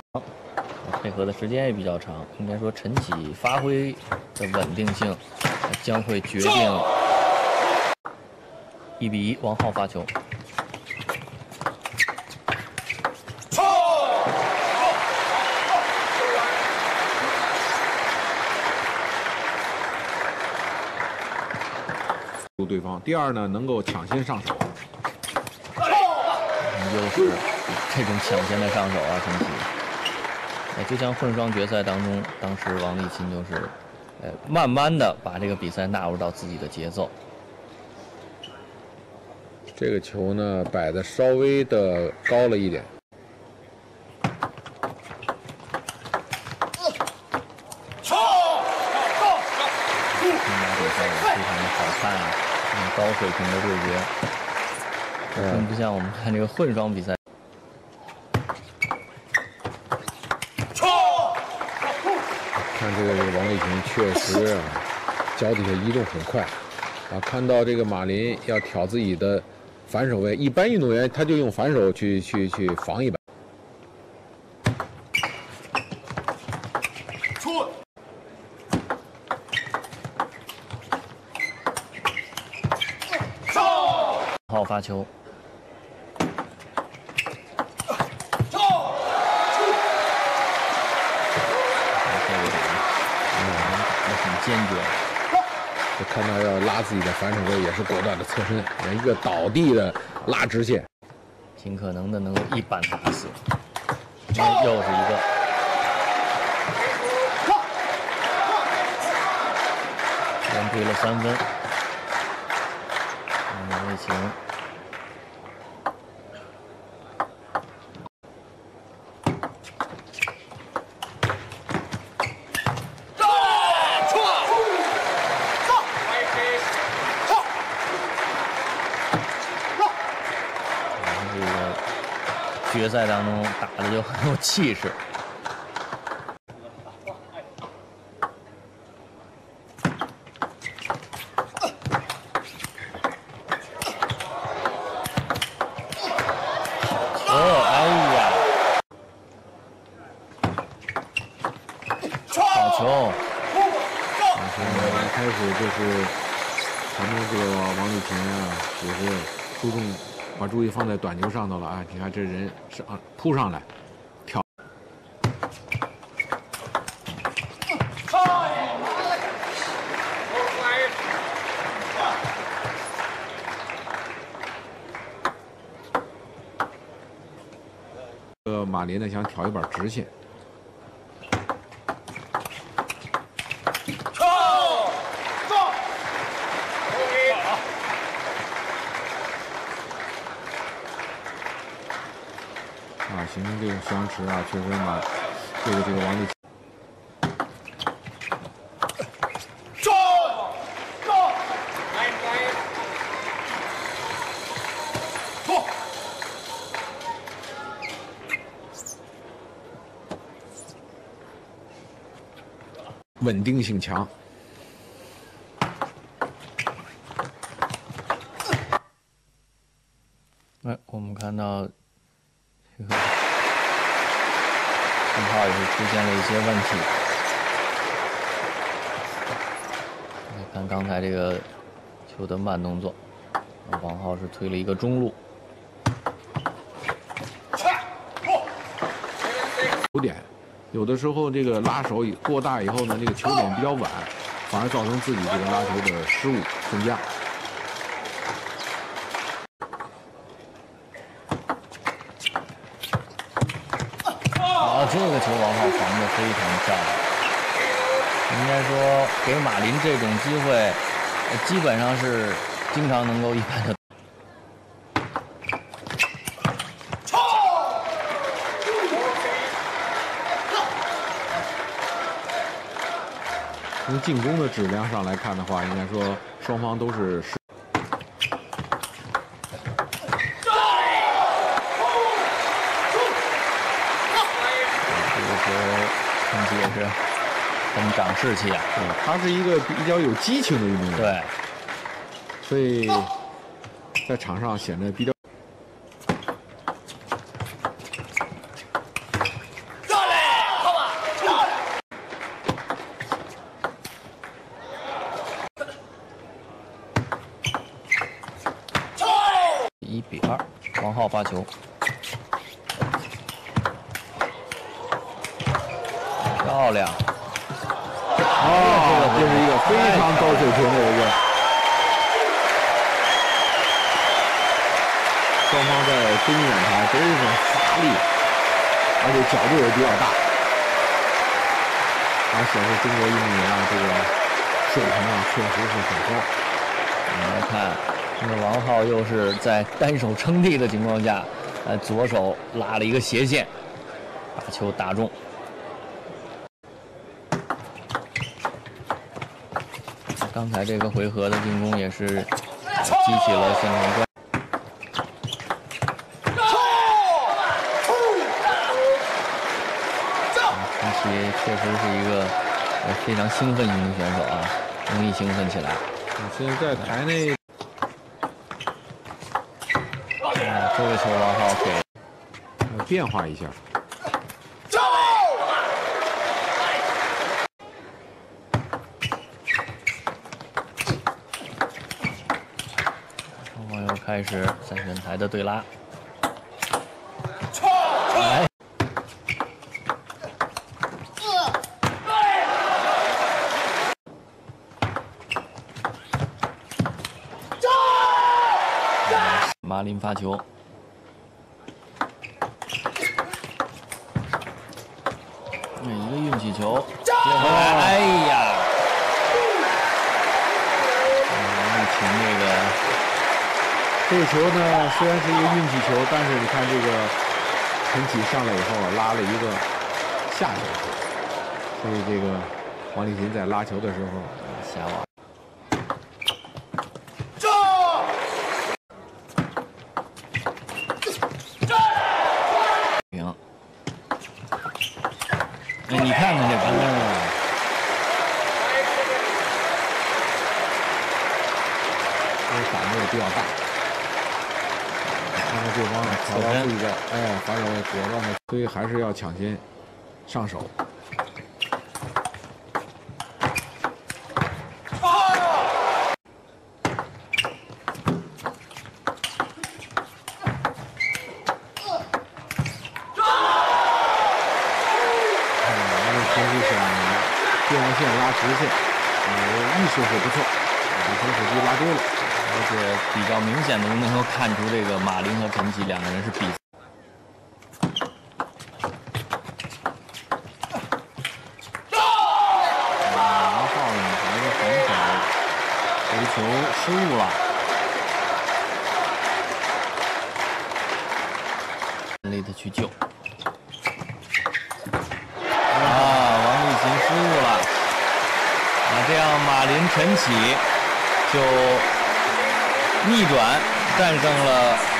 配合的时间也比较长，应该说陈启发挥的稳定性将会决定1比1，王浩发球。 对方。第二呢，能够抢先上手。 又是这种抢先的上手啊，陈启。就像混双决赛当中，当时王励勤就是，慢慢的把这个比赛纳入到自己的节奏。 这个球呢摆的稍微的高了一点。 马比赛也非常的好看啊，高水平的对决，更不像我们看这个混双比赛。 看这个王励勤确实啊，脚底下移动很快啊。看到这个马林要挑自己的反手位，一般运动员他就用反手去防一把。 好发球。坚决， 就看到要拉自己的反手位，也是果断的侧身，连一个倒地的拉直线， 尽可能的能够一板打死。又是一个，连追了3分。王励勤。决赛当中打的就很有气势。哎呀！好球！ 一开始就是咱们这个王励勤啊，也是注重。把注意放在短球上头了啊！你看这人是扑上来，跳。马林呢想挑一板直线。形成这种相持啊，确实把这个王励勤。稳定性强。 我们看到这个信号也是出现了一些问题。你看刚才这个球的慢动作，王浩是推了一个中路。 球点，有的时候这个拉手过大以后呢，这个球点比较晚，反而造成自己这个拉球的失误增加。 这个球王浩防得非常漂亮，应该说给马林这种机会，基本上是经常能够一般的。 从进攻的质量上来看的话，应该说双方都是。 陈启也是很长士气啊， 他是一个比较有激情的运动员， 对， 所以在场上显得比较。 比2，王浩发球，漂亮！ 这是一个非常高水平的一个，双方在中远台都是发力，而且角度也比较大，显示中国运动员这个水平确实是很高。 我们来看，这个王浩又是在单手撑地的情况下，左手拉了一个斜线，把球打中。刚才这个回合的进攻也是激起了现场观。陈奇确实是一个非常兴奋型的选手啊，容易兴奋起来。 现在在台内， 这个球王浩给变化一下。 双方又开始3选台的对拉。马林发球，一个运气球，接回来，哎呀！王励勤这个球呢，虽然是一个运气球，但是你看这个陈启上来以后拉了一个下球，所以这个王励勤在拉球的时候下网。你看看这板凳啊， 这反应也比较大。看看对方挑到自己的，反手果断的，所以还是要抢先上手。边线拉直线，意识是不错，把球手机拉对了， 而且比较明显的能够看出这个马林和陈奇两个人是比。王浩呢，一个防守回球失误了，尽力的去救。失误了，这样马林、陈启就逆转战胜了